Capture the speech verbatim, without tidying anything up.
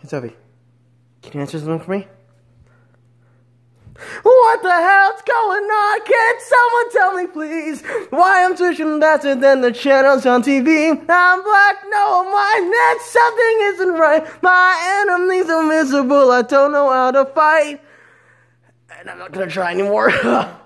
Hey, Sophie, can you answer something for me? What the hell's going on? Can someone tell me, please, why I'm switching faster than the channels on T V? I'm black, no, my net, something isn't right. My enemies are miserable, I don't know how to fight. And I'm not gonna try anymore.